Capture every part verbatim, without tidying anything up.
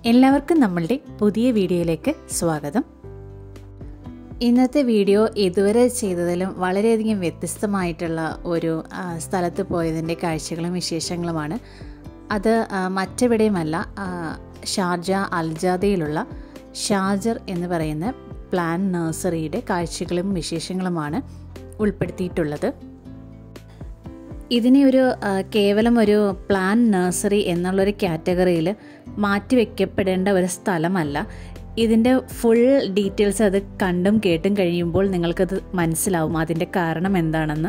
എല്ലാവർക്കും നമ്മളുടെ പുതിയ വീഡിയോയിലേക്ക് സ്വാഗതം. ഇന്നത്തെ വീഡിയോ ഇതുവരെ ചെയ്തതിലും വളരെയധികം വ്യത്യസ്തമായിട്ടുള്ള ഒരു സ്ഥലത്ത് പോയതിൻ്റെ കാഴ്ചകളും വിശേഷങ്ങളുമാണ്. അത് മറ്റെവിടെയുമല്ല, ഷാർജ അൽജാദയിലുള്ള ഷാജർ എന്ന് പറയുന്ന പ്ലാൻ നഴ്സറിയുടെ കാഴ്ചകളും വിശേഷങ്ങളുമാണ് ഉൾപ്പെടുത്തിയിട്ടുള്ളത്. ഇതിനെ ഒരു കേവലം ഒരു പ്ലാൻ നഴ്സറി എന്നുള്ളൊരു കാറ്റഗറിയിൽ മാറ്റിവെക്കപ്പെടേണ്ട ഒരു സ്ഥലമല്ല. ഇതിൻ്റെ ഫുൾ ഡീറ്റെയിൽസ് അത് കണ്ടും കേട്ടും കഴിയുമ്പോൾ നിങ്ങൾക്കത് മനസ്സിലാവും അതിൻ്റെ കാരണം എന്താണെന്ന്.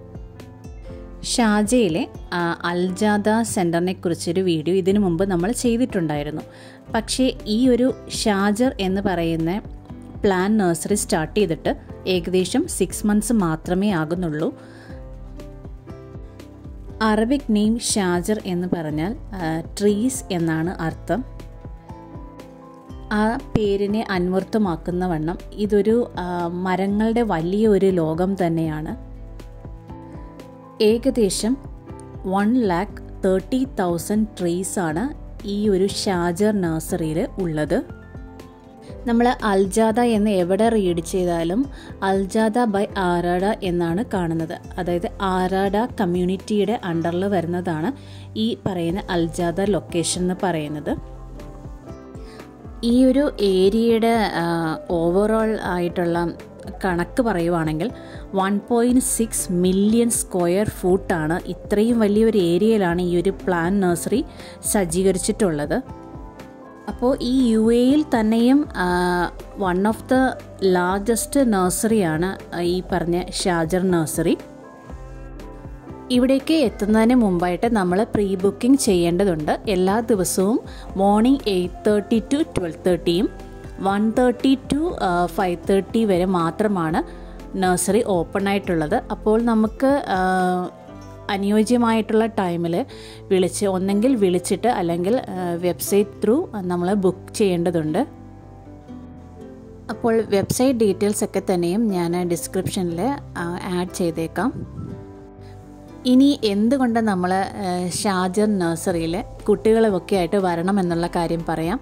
ഷാർജയിലെ അൽജാദ സെൻറ്ററിനെ കുറിച്ചൊരു വീഡിയോ ഇതിനു മുമ്പ് നമ്മൾ ചെയ്തിട്ടുണ്ടായിരുന്നു. പക്ഷേ ഈ ഒരു ഷാജർ എന്ന് പറയുന്ന പ്ലാൻ നഴ്സറി സ്റ്റാർട്ട് ചെയ്തിട്ട് ഏകദേശം സിക്സ് മന്ത്സ് മാത്രമേ ആകുന്നുള്ളൂ. അറബിക് നെയിം ഷാജർ എന്ന് പറഞ്ഞാൽ ട്രീസ് എന്നാണ് അർത്ഥം. ആ പേരിനെ അന്വർത്ഥമാക്കുന്ന വണ്ണം ഇതൊരു മരങ്ങളുടെ വലിയ ഒരു ലോകം തന്നെയാണ്. ഏകദേശം വൺ ലാക്ക് തേർട്ടി തൗസൻഡ് ട്രീസാണ് ഈ ഒരു ഷാജർ നഴ്സറിയിൽ ഉള്ളത്. നമ്മൾ അൽജാദ എന്ന് എവിടെ റീഡ് ചെയ്താലും അൽജാദ ബൈ ആരാഡ എന്നാണ് കാണുന്നത്. അതായത് ആരാഡ കമ്മ്യൂണിറ്റിയുടെ അണ്ടറിൽ വരുന്നതാണ് ഈ പറയുന്ന അൽജാദ ലൊക്കേഷൻ എന്ന് പറയുന്നത്. ഈ ഒരു ഏരിയയുടെ ഓവറോൾ ആയിട്ടുള്ള കണക്ക് പറയുവാണെങ്കിൽ one point six million square ഫൂട്ടാണ്. ഇത്രയും വലിയൊരു ഏരിയയിലാണ് ഈ ഒരു പ്ലാൻ നഴ്സറി സജ്ജീകരിച്ചിട്ടുള്ളത്. അപ്പോൾ ഈ യു എയിൽ തന്നെയും വൺ ഓഫ് ദ ലാർജസ്റ്റ് നഴ്സറിയാണ് ഈ പറഞ്ഞ ഷാജർ നഴ്സറി. ഇവിടേക്ക് എത്തുന്നതിന് മുമ്പായിട്ട് നമ്മൾ പ്രീ ബുക്കിംഗ് ചെയ്യേണ്ടതുണ്ട്. എല്ലാ ദിവസവും morning eight thirty to twelve തേർട്ടിയും one thirty to five thirty വരെ മാത്രമാണ് നഴ്സറി ഓപ്പൺ ആയിട്ടുള്ളത്. അപ്പോൾ നമുക്ക് അനുയോജ്യമായിട്ടുള്ള ടൈമിൽ വിളിച്ച് ഒന്നെങ്കിൽ വിളിച്ചിട്ട് അല്ലെങ്കിൽ വെബ്സൈറ്റ് ത്രൂ നമ്മൾ ബുക്ക് ചെയ്യേണ്ടതുണ്ട്. അപ്പോൾ വെബ്സൈറ്റ് ഡീറ്റെയിൽസ് ഒക്കെ തന്നെയും ഞാൻ ഡിസ്ക്രിപ്ഷനിൽ ആഡ് ചെയ്തേക്കാം. ഇനി എന്തുകൊണ്ട് നമ്മൾ ഷാജർ നഴ്സറിയിൽ കുട്ടികളുമൊക്കെ ആയിട്ട് വരണമെന്നുള്ള കാര്യം പറയാം.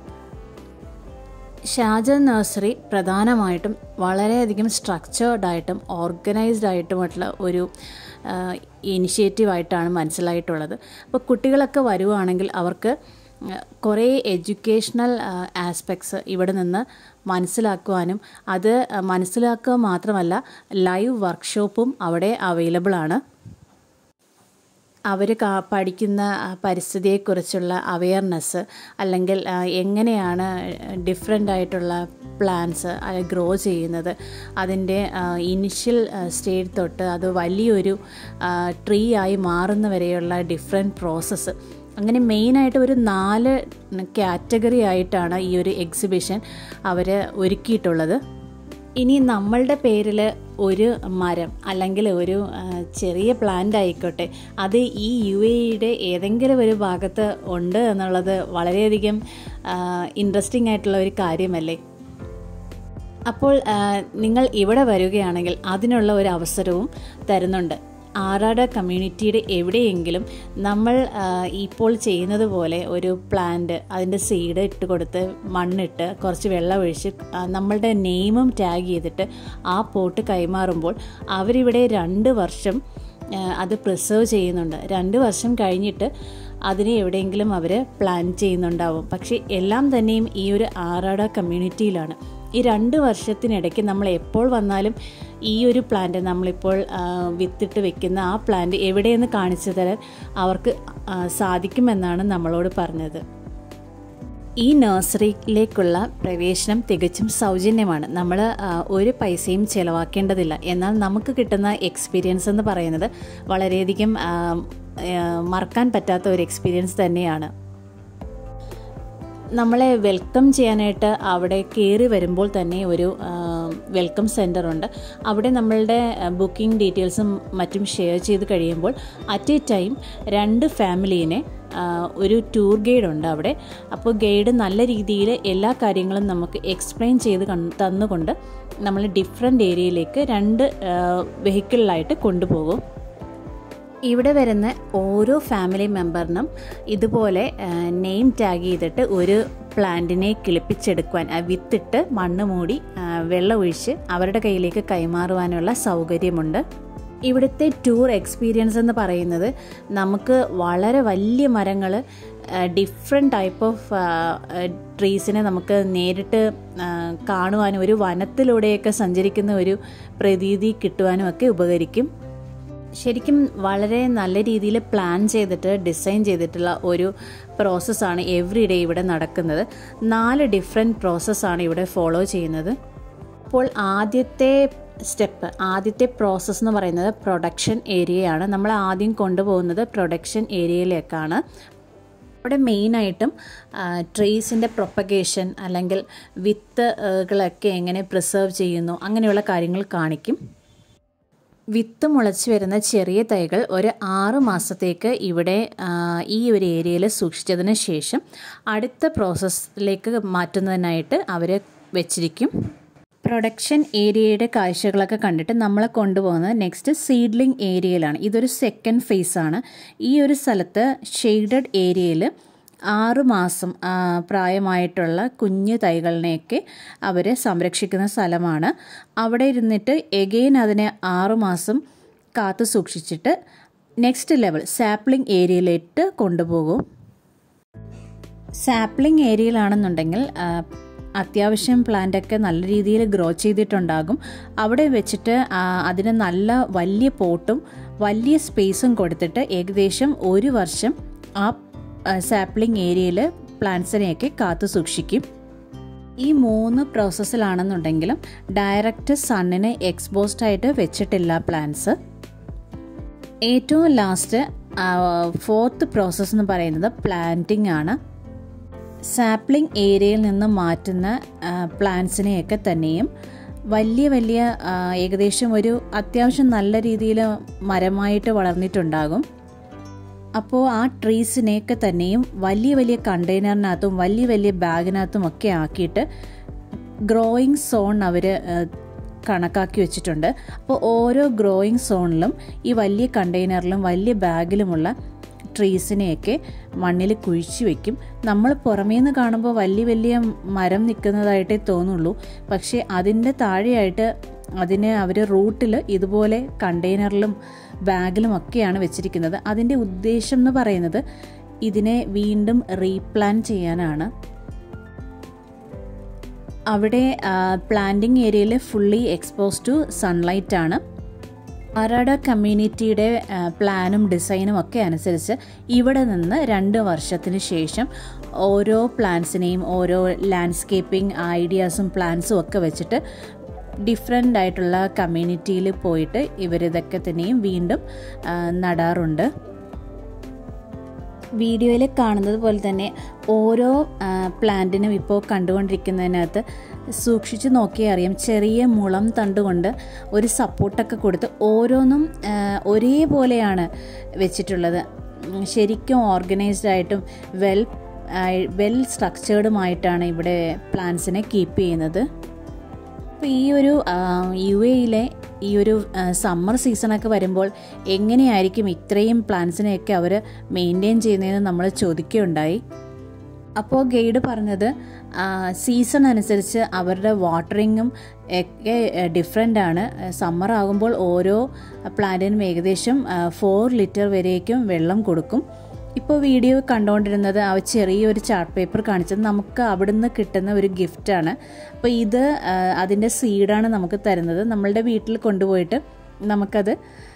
ഷാജർ നഴ്സറി പ്രധാനമായിട്ടും വളരെയധികം സ്ട്രക്ചേർഡായിട്ടും ഓർഗനൈസ്ഡ് ആയിട്ടുമുള്ള ഒരു ഇനിഷ്യേറ്റീവായിട്ടാണ് മനസ്സിലായിട്ടുള്ളത്. അപ്പോൾ കുട്ടികളൊക്കെ വരുവാണെങ്കിൽ അവർക്ക് കുറേ എഡ്യൂക്കേഷണൽ ആസ്പെക്ട്സ് ഇവിടെ നിന്ന് മനസ്സിലാക്കുവാനും അത് മനസ്സിലാക്കുക മാത്രമല്ല ലൈവ് വർക്ക്ഷോപ്പും അവിടെ അവൈലബിൾ ആണ്. അവർ പഠിക്കുന്ന പരിസ്ഥിതിയെക്കുറിച്ചുള്ള അവെയർനെസ് അല്ലെങ്കിൽ എങ്ങനെയാണ് ഡിഫറെൻ്റ് ആയിട്ടുള്ള പ്ലാന്റ്സ് അത് ഗ്രോ ചെയ്യുന്നത്, അതിൻ്റെ ഇനിഷ്യൽ സ്റ്റേജ് തൊട്ട് അത് വലിയൊരു ട്രീ ആയി മാറുന്നവരെയുള്ള ഡിഫറെൻറ്റ് പ്രോസസ്സ്, അങ്ങനെ മെയിനായിട്ട് ഒരു നാല് കാറ്റഗറി ആയിട്ടാണ് ഈ ഒരു എക്സിബിഷൻ അവർ ഒരുക്കിയിട്ടുള്ളത്. ഇനി നമ്മളുടെ പേരിൽ ഒരു മരം അല്ലെങ്കിൽ ഒരു ചെറിയ പ്ലാന്റ് ആയിക്കോട്ടെ, അത് ഈ യു എയുടെ ഏതെങ്കിലും ഒരു ഭാഗത്ത് ഉണ്ട് എന്നുള്ളത് വളരെയധികം ഇൻട്രസ്റ്റിംഗ് ആയിട്ടുള്ള ഒരു കാര്യമല്ലേ. അപ്പോൾ നിങ്ങൾ ഇവിടെ വരികയാണെങ്കിൽ അതിനുള്ള ഒരു അവസരവും തരുന്നുണ്ട്. ആറാഡ കമ്മ്യൂണിറ്റിയുടെ എവിടെയെങ്കിലും നമ്മൾ ഇപ്പോൾ ചെയ്യുന്നത് പോലെ ഒരു പ്ലാന്റ് അതിൻ്റെ സീഡ് ഇട്ട് കൊടുത്ത് മണ്ണിട്ട് കുറച്ച് വെള്ളം ഒഴിച്ച് നമ്മളുടെ നെയിമും ടാഗ് ചെയ്തിട്ട് ആ പോട്ട് കൈമാറുമ്പോൾ അവരിവിടെ രണ്ട് വർഷം അത് പ്രിസർവ് ചെയ്യുന്നുണ്ട്. രണ്ട് വർഷം കഴിഞ്ഞിട്ട് അതിനെ എവിടെയെങ്കിലും അവർ പ്ലാൻ ചെയ്യുന്നുണ്ടാവും. പക്ഷേ എല്ലാം തന്നെയും ഈ ഒരു ആറാഡ കമ്മ്യൂണിറ്റിയിലാണ്. ഈ രണ്ട് വർഷത്തിനിടയ്ക്ക് നമ്മൾ എപ്പോൾ വന്നാലും ഈ ഒരു പ്ലാന്റ് നമ്മളിപ്പോൾ വിത്തിട്ട് വെക്കുന്ന ആ പ്ലാന്റ് എവിടെയെന്ന് കാണിച്ചു തരാൻ അവർക്ക് സാധിക്കുമെന്നാണ് നമ്മളോട് പറഞ്ഞത്. ഈ നഴ്സറിയിലേക്കുള്ള പ്രവേശനം തികച്ചും സൗജന്യമാണ്. നമ്മൾ ഒരു പൈസയും ചിലവാക്കേണ്ടതില്ല. എന്നാൽ നമുക്ക് കിട്ടുന്ന എക്സ്പീരിയൻസ് എന്ന് പറയുന്നത് വളരെയധികം മറക്കാൻ പറ്റാത്ത ഒരു എക്സ്പീരിയൻസ് തന്നെയാണ്. നമ്മളെ വെൽക്കം ചെയ്യാനായിട്ട് അവിടെ കയറി വരുമ്പോൾ തന്നെ ഒരു വെൽക്കം സെൻ്ററുണ്ട്. അവിടെ നമ്മളുടെ ബുക്കിംഗ് ഡീറ്റെയിൽസും മറ്റും ഷെയർ ചെയ്ത് കഴിയുമ്പോൾ അറ്റ് എ ടൈം രണ്ട് ഫാമിലീനെ ഒരു ടൂർ ഗൈഡ് ഉണ്ട് അവിടെ. അപ്പോൾ ഗൈഡ് നല്ല രീതിയിൽ എല്ലാ കാര്യങ്ങളും നമുക്ക് എക്സ്പ്ലെയിൻ ചെയ്ത് തന്നുകൊണ്ട് നമ്മൾ ഡിഫറെൻ്റ് ഏരിയയിലേക്ക് രണ്ട് വെഹിക്കിളിലായിട്ട് കൊണ്ടുപോകും. ഇവിടെ വരുന്ന ഓരോ ഫാമിലി മെമ്പറിനും ഇതുപോലെ നെയിം ടാഗ് ചെയ്തിട്ട് ഒരു പ്ലാന്റിനെ കിളിപ്പിച്ചെടുക്കുവാൻ, വിത്തിട്ട് മണ്ണ് മൂടി വെള്ളം ഒഴിച്ച് അവരുടെ കയ്യിലേക്ക് കൈമാറുവാനുള്ള സൗകര്യമുണ്ട്. ഇവിടുത്തെ ടൂർ എക്സ്പീരിയൻസ് എന്ന് പറയുന്നത് നമുക്ക് വളരെ വലിയ മരങ്ങൾ, ഡിഫറെൻറ്റ് ടൈപ്പ് ഓഫ് ട്രീസിനെ നമുക്ക് നേരിട്ട് കാണുവാനും ഒരു വനത്തിലൂടെയൊക്കെ സഞ്ചരിക്കുന്ന ഒരു പ്രതീതി കിട്ടുവാനും ഒക്കെ ഉപകരിക്കും. ശരിക്കും വളരെ നല്ല രീതിയിൽ പ്ലാൻ ചെയ്തിട്ട് ഡിസൈൻ ചെയ്തിട്ടുള്ള ഒരു പ്രോസസ്സാണ് എവറി ഡേ ഇവിടെ നടക്കുന്നത്. നാല് ഡിഫറെൻറ്റ് പ്രോസസ്സാണ് ഇവിടെ ഫോളോ ചെയ്യുന്നത്. അപ്പോൾ ആദ്യത്തെ സ്റ്റെപ്പ്, ആദ്യത്തെ പ്രോസസ്സ് എന്ന് പറയുന്നത് പ്രൊഡക്ഷൻ ഏരിയയാണ്. നമ്മൾ ആദ്യം കൊണ്ടുപോകുന്നത് പ്രൊഡക്ഷൻ ഏരിയയിലേക്കാണ്. അവിടെ മെയിനായിട്ടും ട്രീസിൻ്റെ പ്രൊപ്പഗേഷൻ അല്ലെങ്കിൽ വിത്തുകളൊക്കെ എങ്ങനെ പ്രിസർവ് ചെയ്യുന്നു അങ്ങനെയുള്ള കാര്യങ്ങൾ കാണിക്കും. വിത്ത് മുളച്ച് വരുന്ന ചെറിയ തൈകൾ ഒരു ആറ് മാസത്തേക്ക് ഇവിടെ ഈ ഒരു ഏരിയയിൽ സൂക്ഷിച്ചതിന് ശേഷം അടുത്ത പ്രോസസ്സിലേക്ക് മാറ്റുന്നതിനായിട്ട് അവർ വെച്ചിരിക്കും. പ്രൊഡക്ഷൻ ഏരിയയുടെ കാഴ്ചകളൊക്കെ കണ്ടിട്ട് നമ്മളെ കൊണ്ടുപോകുന്നത് നെക്സ്റ്റ് സീഡ്ലിംഗ് ഏരിയയിലാണ്. ഇതൊരു സെക്കൻഡ് ഫേസാണ്. ഈ ഒരു സ്ഥലത്ത് ഷെയ്ഡഡ് ഏരിയയിൽ ആറ് മാസം പ്രായമായിട്ടുള്ള കുഞ്ഞു തൈകളിനെയൊക്കെ അവർ സംരക്ഷിക്കുന്ന സ്ഥലമാണ്. അവിടെ ഇരുന്നിട്ട് എഗെയിൻ അതിനെ ആറുമാസം കാത്തു സൂക്ഷിച്ചിട്ട് നെക്സ്റ്റ് ലെവൽ സാപ്ലിംഗ് ഏരിയയിലേക്ക് കൊണ്ടുപോകും. സാപ്ലിംഗ് ഏരിയയിലാണെന്നുണ്ടെങ്കിൽ അത്യാവശ്യം പ്ലാന്റൊക്കെ നല്ല രീതിയിൽ ഗ്രോ ചെയ്തിട്ടുണ്ടാകും. അവിടെ വെച്ചിട്ട് അതിന് നല്ല വലിയ പോട്ടും വലിയ സ്പേസും കൊടുത്തിട്ട് ഏകദേശം ഒരു വർഷം ആ സാപ്ലിംഗ് ഏരിയയിൽ പ്ലാന്റ്സിനെയൊക്കെ കാത്തു സൂക്ഷിക്കും. ഈ മൂന്ന് പ്രോസസ്സിലാണെന്നുണ്ടെങ്കിലും ഡയറക്റ്റ് സണ്ണിന് എക്സ്പോസ്ഡ് ആയിട്ട് വെച്ചിട്ടില്ല പ്ലാന്റ്സ്. ഏറ്റവും ലാസ്റ്റ് ഫോർത്ത് പ്രോസസ്സ് എന്ന് പറയുന്നത് പ്ലാന്റിംഗ് ആണ്. സാപ്ലിംഗ് ഏരിയയിൽ നിന്ന് മാറ്റുന്ന പ്ലാന്റ്സിനെയൊക്കെ തന്നെയും വലിയ വലിയ ഏകദേശം ഒരു അത്യാവശ്യം നല്ല രീതിയിൽ മരമായിട്ട് വളർന്നിട്ടുണ്ടാകും. അപ്പോൾ ആ ട്രീസിനെയൊക്കെ തന്നെയും വലിയ വലിയ കണ്ടെയ്നറിനകത്തും വലിയ വലിയ ബാഗിനകത്തും ഒക്കെ ആക്കിയിട്ട് ഗ്രോയിങ് സോൺ അവർ കണക്കാക്കി വെച്ചിട്ടുണ്ട്. അപ്പോൾ ഓരോ ഗ്രോയിങ് സോണിലും ഈ വലിയ കണ്ടെയ്നറിലും വലിയ ബാഗിലുമുള്ള ട്രീസിനെയൊക്കെ മണ്ണിൽ കുഴിച്ചു വയ്ക്കും. നമ്മൾ പുറമേ നിന്ന് കാണുമ്പോൾ വലിയ വലിയ മരം നിൽക്കുന്നതായിട്ടേ തോന്നുള്ളൂ. പക്ഷേ അതിൻ്റെ താഴെയായിട്ട് അതിന് അവർ റൂട്ടിൽ ഇതുപോലെ കണ്ടെയ്നറിലും ബാഗിലും ഒക്കെയാണ് വെച്ചിരിക്കുന്നത്. അതിൻ്റെ ഉദ്ദേശം എന്ന് പറയുന്നത് ഇതിനെ വീണ്ടും റീപ്ലാൻ ചെയ്യാനാണ്. അവിടെ പ്ലാന്റിംഗ് ഏരിയയിൽ ഫുള്ളി എക്സ്പോസ് ടു സൺലൈറ്റ് ആണ്. അറാഡ കമ്മ്യൂണിറ്റിയുടെ പ്ലാനും ഡിസൈനും ഒക്കെ അനുസരിച്ച് ഇവിടെ നിന്ന് രണ്ട് വർഷത്തിന് ശേഷം ഓരോ പ്ലാന്റ്സിനെയും ഓരോ ലാൻഡ്സ്കേപ്പിംഗ് ഐഡിയാസും പ്ലാൻസും ഒക്കെ വെച്ചിട്ട് ഡിഫറെൻ്റ് ആയിട്ടുള്ള കമ്മ്യൂണിറ്റിയിൽ പോയിട്ട് ഇവരിതൊക്കെ തന്നെയും വീണ്ടും നടാറുണ്ട്. വീഡിയോയിൽ കാണുന്നത് പോലെ തന്നെ ഓരോ പ്ലാന്റിനും ഇപ്പോൾ കണ്ടുകൊണ്ടിരിക്കുന്നതിനകത്ത് സൂക്ഷിച്ച് നോക്കിയാൽ അറിയാം, ചെറിയ മുളം തണ്ടുകൊണ്ട് ഒരു സപ്പോർട്ടൊക്കെ കൊടുത്ത് ഓരോന്നും ഒരേപോലെയാണ് വെച്ചിട്ടുള്ളത്. ശരിക്കും ഓർഗനൈസ്ഡ് ആയിട്ടും വെൽ വെൽ സ്ട്രക്ചേർഡുമായിട്ടാണ് ഇവിടെ പ്ലാന്റ്സിനെ കീപ്പ് ചെയ്യുന്നത്. അപ്പോൾ ഈ ഒരു യു എയിലെ ഈ ഒരു സമ്മർ സീസണൊക്കെ വരുമ്പോൾ എങ്ങനെയായിരിക്കും ഇത്രയും പ്ലാന്റ്സിനെയൊക്കെ അവർ മെയിൻറ്റെയിൻ ചെയ്യുന്നതെന്ന് നമ്മൾ ചോദിക്കുകയുണ്ടായി. അപ്പോൾ ഗൈഡ് പറഞ്ഞത് സീസൺ അനുസരിച്ച് അവരുടെ വാട്ടറിങ്ങും ഒക്കെ ഡിഫറെൻ്റ് ആണ്. സമ്മർ ആകുമ്പോൾ ഓരോ പ്ലാന്റിനും ഏകദേശം ഫോർ ലിറ്റർ വരേക്കും വെള്ളം കൊടുക്കും. ഇപ്പോൾ വീഡിയോ കണ്ടുകൊണ്ടിരുന്നത് ആ ചെറിയൊരു ചാർട്ട് പേപ്പർ കാണിച്ചത് നമുക്ക് അവിടുന്ന് കിട്ടുന്ന ഒരു ഗിഫ്റ്റാണ്. അപ്പോൾ ഇത് അതിൻ്റെ സീഡാണ് നമുക്ക് തരുന്നത്. നമ്മളുടെ വീട്ടിൽ കൊണ്ടുപോയിട്ട് നമുക്കത്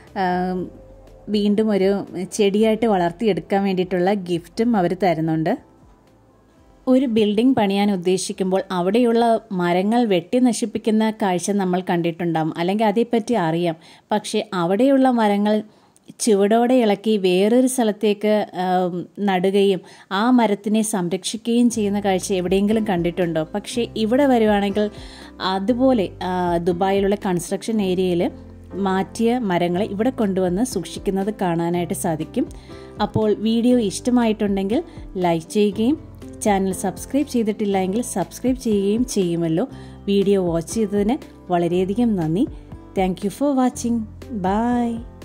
വീണ്ടും ഒരു ചെടിയായിട്ട് വളർത്തിയെടുക്കാൻ വേണ്ടിയിട്ടുള്ള ഗിഫ്റ്റും അവർ തരുന്നുണ്ട്. ഒരു ബിൽഡിംഗ് പണിയാൻ ഉദ്ദേശിക്കുമ്പോൾ അവിടെയുള്ള മരങ്ങൾ വെട്ടി നശിപ്പിക്കുന്ന കാഴ്ച നമ്മൾ കണ്ടിട്ടുണ്ടാകും, അല്ലെങ്കിൽ അതേപ്പറ്റി അറിയാം. പക്ഷേ അവിടെയുള്ള മരങ്ങൾ ചുവടോടെ ഇളക്കി വേറൊരു സ്ഥലത്തേക്ക് നടുകയും ആ മരത്തിനെ സംരക്ഷിക്കുകയും ചെയ്യുന്ന കാഴ്ച എവിടെയെങ്കിലും കണ്ടിട്ടുണ്ടോ? പക്ഷേ ഇവിടെ വരുവാണെങ്കിൽ അതുപോലെ ദുബായിലുള്ള കൺസ്ട്രക്ഷൻ ഏരിയയിൽ മാറ്റിയ മരങ്ങളെ ഇവിടെ കൊണ്ടുവന്ന് സൂക്ഷിക്കുന്നത് കാണാനായിട്ട് സാധിക്കും. അപ്പോൾ വീഡിയോ ഇഷ്ടമായിട്ടുണ്ടെങ്കിൽ ലൈക്ക് ചെയ്യുകയും ചാനൽ സബ്സ്ക്രൈബ് ചെയ്തിട്ടില്ല എങ്കിൽ സബ്സ്ക്രൈബ് ചെയ്യുകയും ചെയ്യുമല്ലോ. വീഡിയോ വാച്ച് ചെയ്തതിന് വളരെയധികം നന്ദി. Thank you for watching. By.